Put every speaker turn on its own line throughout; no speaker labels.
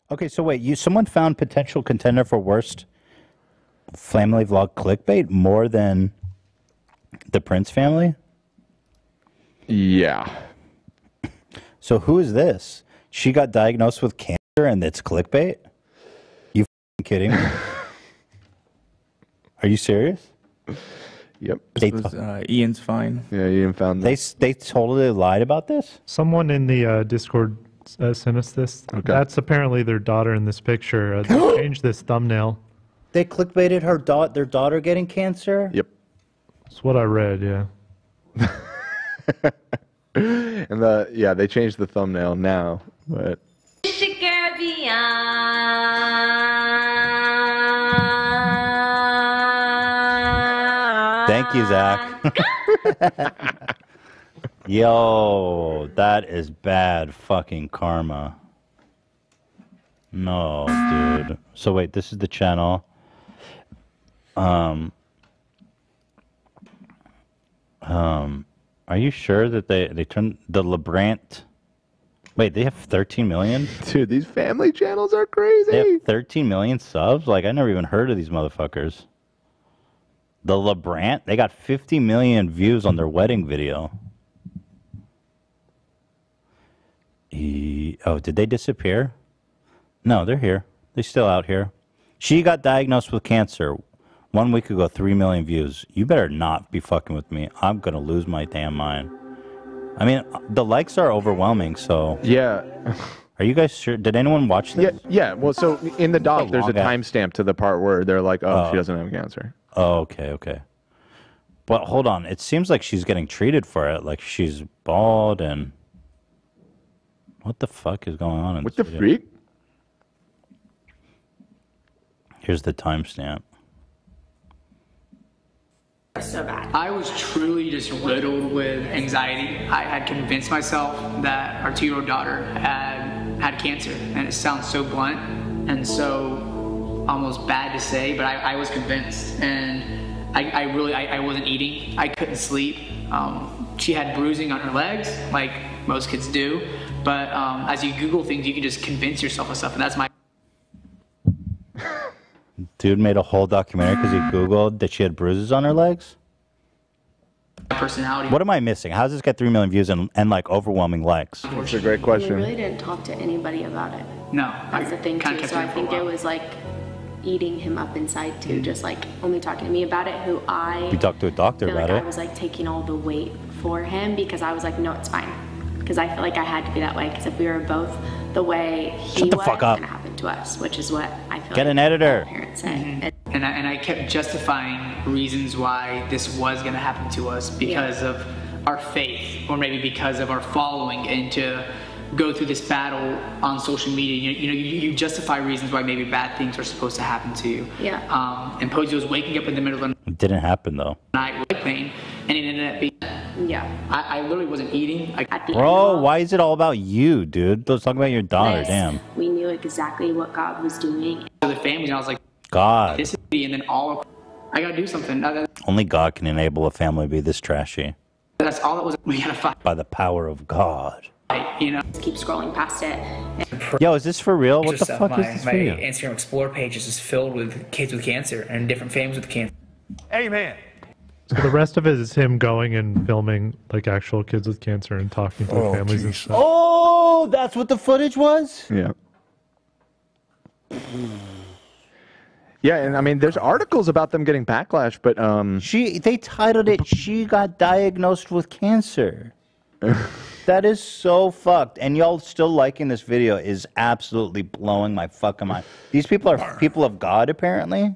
Okay, so wait, someone found potential contender for worst family vlog clickbait more than the Prince family?
Yeah.
So who is this? She got diagnosed with cancer and it's clickbait? You kidding me? Are you serious?
Yep.
They
This was, Ian's fine.
Yeah, Ian found this.
They totally lied about this?
Someone in the Discord sent us this.
Okay.
That's apparently their daughter in this picture. They changed this thumbnail.
They clickbaited their daughter getting cancer?
Yep.
That's what I read, yeah.
And they changed the thumbnail now, but
Thank you, Zach. Yo, that is bad fucking karma. No, dude. So wait, this is the channel. Are you sure that they turned the LeBrant? Wait, they have 13 million?
Dude, these family channels are crazy.
They have 13 million subs? Like, I never even heard of these motherfuckers. The LeBrant, they got 50 million views on their wedding video. Oh, did they disappear? No, they're here. They're still out here. She got diagnosed with cancer 1 week ago, 3 million views. You better not be fucking with me. I'm going to lose my damn mind. I mean, the likes are overwhelming, so...
Yeah.
Are you guys sure? Did anyone watch this?
Yeah. Well, so in the doc, there's a
long ass-
timestamp to the part where they're like, oh, she doesn't have cancer.
Oh, okay. But hold on. It seems like she's getting treated for it. Like she's bald and... What the fuck is going on in
What
this
the
video?
freak?
Here's the timestamp.
So bad. I was truly just riddled with anxiety. I had convinced myself that our 2-year-old daughter had cancer, and it sounds so blunt and so almost bad to say, but I was convinced, and I wasn't eating. I couldn't sleep. She had bruising on her legs, like most kids do, but as you Google things, you can just convince yourself of stuff, and that's my.
Dude made a whole documentary because he Googled that she had bruises on her legs?
Personality.
What am I missing? How does this get 3 million views and like overwhelming likes?
That's a great
We
question.
really didn't talk to anybody about it.
No.
That's the thing
kinda
too.
kept
So
it
I
for a
think it
while.
was like eating him up inside too, just like only talking to me about it. Who I
You talked to a doctor
feel
about
like
it.
I was like taking all the weight for him because I was like, no, it's fine. Because I feel like I had to be that way. Because if we were both the way he
Shut the
was,
fuck up.
it's gonna happen to us, which is what I feel.
Get
like
an editor.
all Parents say.
And I kept justifying reasons why this was going to happen to us because of our faith, or maybe because of our following, and to go through this battle on social media. You justify reasons why maybe bad things are supposed to happen to you.
Yeah.
And Posey was waking up in the middle of the
It didn't happen though.
night with pain, and it ended up being.
Yeah.
I literally wasn't eating.
At the
Bro, why is it all about you, dude? Let's talk about your daughter,
this,
damn.
we knew exactly what God was doing.
To the family, and I was like,
God.
this is me, and then I gotta do something.
Only God can enable a family to be this trashy.
That's all it was. We gotta fight,
By the power of God.
you know.
Keep scrolling past it.
Yo, is this for real? What the
Stuff.
fuck is this
my
video?
Instagram Explore page is just filled with kids with cancer and different families with cancer.
Amen.
So the rest of it is him going and filming like actual kids with cancer and talking to their families and stuff.
Oh, that's what the footage was?
Yeah. Yeah, and I mean, there's articles about them getting backlash, but
they titled it "She Got Diagnosed with Cancer." That is so fucked, and y'all still liking this video is absolutely blowing my fucking mind. These people are people of God, apparently.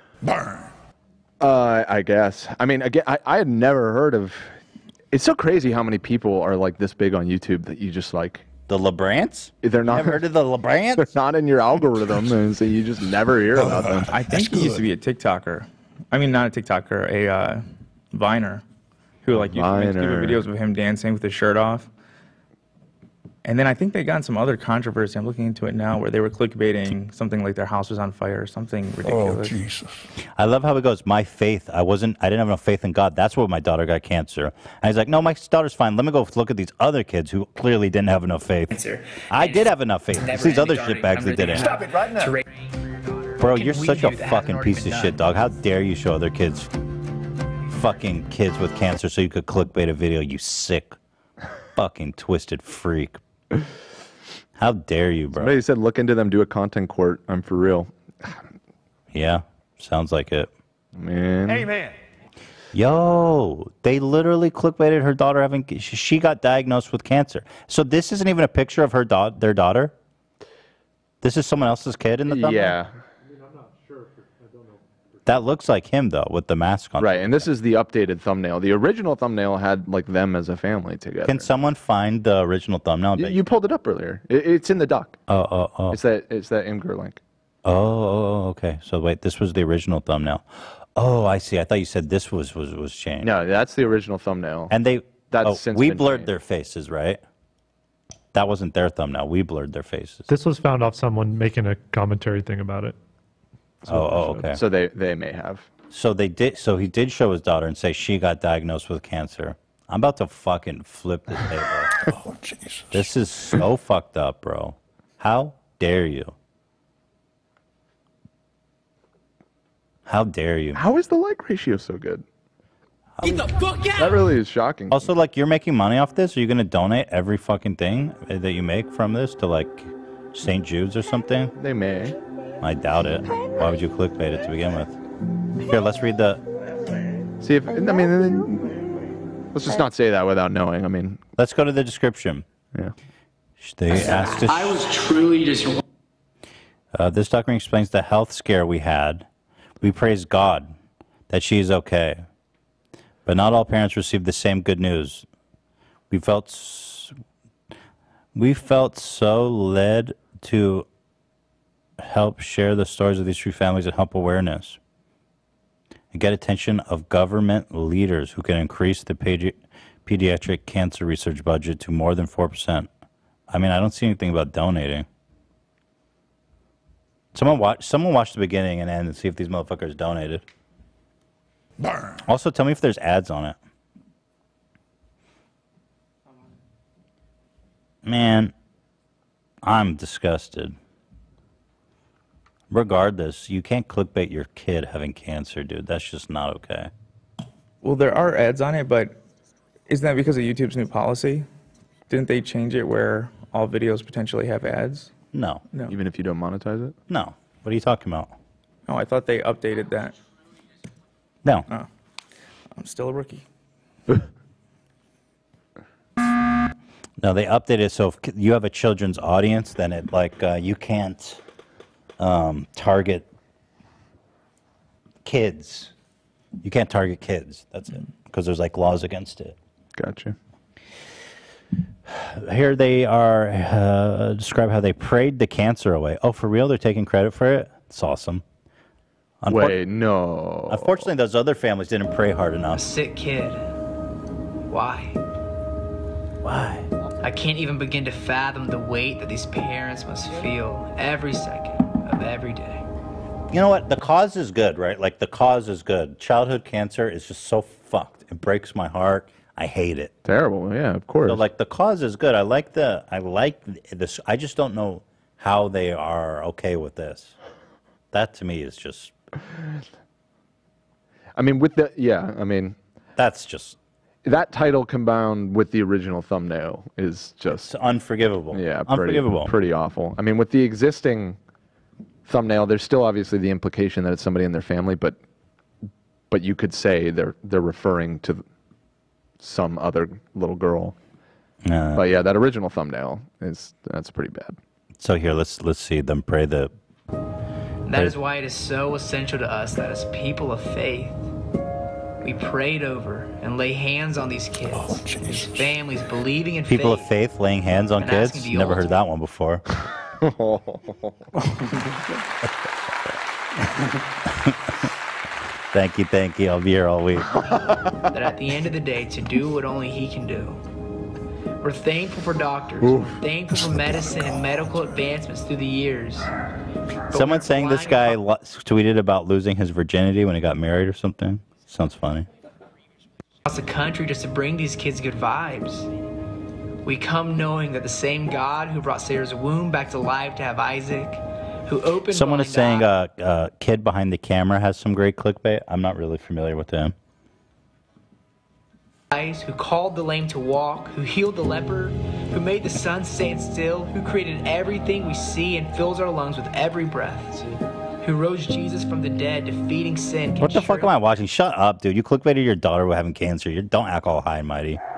I guess. I mean, again, I had never heard of. It's so crazy how many people are like this big on YouTube that you just like.
The LeBrants?
They're not.
Never heard of the LeBrants?
They're not in your algorithm, and so you just never hear about them.
I think he used to be a TikToker. I mean, not a TikToker, a Viner, who like used to make stupid
Viner.
videos of him dancing with his shirt off. And then I think they got in some other controversy. I'm looking into it now, where they were clickbaiting something like their house was on fire or something ridiculous.
Oh, Jesus.
I love how it goes. My faith. I didn't have enough faith in God. That's why my daughter got cancer. And he's like, no, my daughter's fine. Let me go look at these other kids who clearly didn't have enough faith.
Cancer.
I
And
did
it's
have enough faith. It's
never
these other
ending
shitbags
under
that
the
didn't.
Stop it right now.
to raise-
Bro,
Can
you're
we
such a
do that?
fucking
Hasn't
piece of
already
shit,
been
dog. How dare you show other kids fucking kids with cancer so you could clickbait a video, you sick fucking twisted freak. How dare you, bro?
Somebody said, look into them, do a content court. I'm for real.
Yeah, sounds like it.
Man.
Amen.
Yo, they literally clickbaited her daughter having. She got diagnosed with cancer. So this isn't even a picture of their daughter. This is someone else's kid in the thumbnail?
Yeah.
That looks like him though, with the mask on.
Right, and this is the updated thumbnail. The original thumbnail had like them as a family together.
Can someone find the original thumbnail?
You pulled it up earlier. It's in the doc.
Oh.
It's that Imgur link.
Oh, okay. So wait, this was the original thumbnail. Oh, I see. I thought you said this was changed.
No, that's the original thumbnail.
And
That's since
we
been
blurred
changed.
their faces, right? That wasn't their thumbnail. We blurred their faces.
This was found off someone making a commentary thing about it.
Okay.
So they may have.
So they did. So he did show his daughter and say she got diagnosed with cancer. I'm about to fucking flip the table.
Oh, Jesus.
This is so fucked up, bro. How dare you? How dare you?
How is the like ratio so good?
Get the fuck out!
That really is shocking.
Also, like, you're making money off this? Are you gonna donate every fucking thing that you make from this to like St. Jude's or something?
They may.
I doubt it. Why would you clickbait it to begin with? Here, let's read the.
See if I mean, let's just not say that without knowing. I mean,
let's go to the description.
Yeah.
They asked us.
I was truly just.
This document explains the health scare we had. We praise God that she is okay. But not all parents received the same good news. We felt so led to help share the stories of these three families and help awareness and get attention of government leaders who can increase the pediatric cancer research budget to more than 4%. I mean, I don't see anything about donating. Someone watch the beginning and end and see if these motherfuckers donated.
Burn.
Also, tell me if there's ads on it. Man, I'm disgusted. Regardless, you can't clickbait your kid having cancer, dude. That's just not okay.
Well, there are ads on it, but isn't that because of YouTube's new policy? Didn't they change it where all videos potentially have ads?
No.
No.
Even if you don't monetize it?
No. What are you talking about?
Oh, I thought they updated that.
No.
Oh. I'm still a rookie.
No, they updated it so if you have a children's audience, then it you can't target kids. You can't target kids. That's it. Because there's like laws against it.
Gotcha.
Here they are describe how they prayed the cancer away. Oh, for real? They're taking credit for it? It's awesome.
Wait, no.
Unfortunately, those other families didn't pray hard enough.
Sick kid. Why?
Why?
I can't even begin to fathom the weight that these parents must feel every second of every day.
You know what? The cause is good, right? Like, the cause is good. Childhood cancer is just so fucked. It breaks my heart. I hate it.
Terrible. Yeah, of course.
So, like, the cause is good. I like this. I just don't know how they are okay with this. That, to me, is just...
I mean,
that's just...
That title combined with the original thumbnail is just...
It's unforgivable.
Yeah,
Unforgivable.
Pretty awful. I mean, with the existing thumbnail, there's still obviously the implication that it's somebody in their family, but you could say they're referring to some other little girl. But yeah, that original thumbnail that's pretty bad.
So here, let's see them pray the...
That is why it is so essential to us that as people of faith, we prayed over and lay hands on these kids, these families believing in
People
faith.
of faith laying hands on
and
kids?
asking the
Never heard
ultimate-
that one before. Thank you. I'll be here all week.
That at the end of the day, to do what only he can do. We're thankful for doctors. We're thankful for medicine and medical advancements through the years. But
Someone
we're
saying this guy
blind
tweeted about losing his virginity when he got married or something. Sounds funny.
across the country just to bring these kids good vibes. We come knowing that the same God who brought Sarah's womb back to life to have Isaac, who opened
Someone is
blind
saying
eyes,
kid behind the camera has some great clickbait. I'm not really familiar with him.
who called the lame to walk, who healed the leper, who made the sun stand still, who created everything we see and fills our lungs with every breath, who rose Jesus from the dead, defeating sin.
What the fuck am I watching? Shut up, dude. You clickbaited your daughter with having cancer. You don't act all high and mighty.